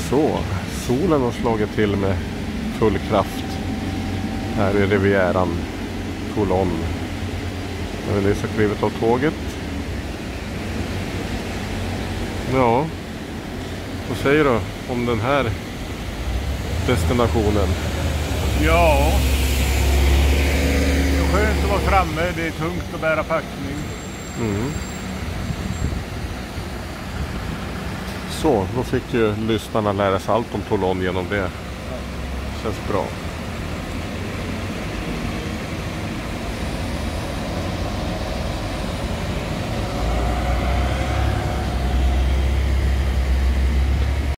Så, solen har slagit till med full kraft här i Rivieran, Toulon. Jag har nyss klivit av tåget. Ja, vad säger du om den här destinationen? Ja, det är skönt att vara framme. Det är tungt att bära packning. Så, då fick ju lyssnarna lära sig allt om Toulon genom det. Känns bra.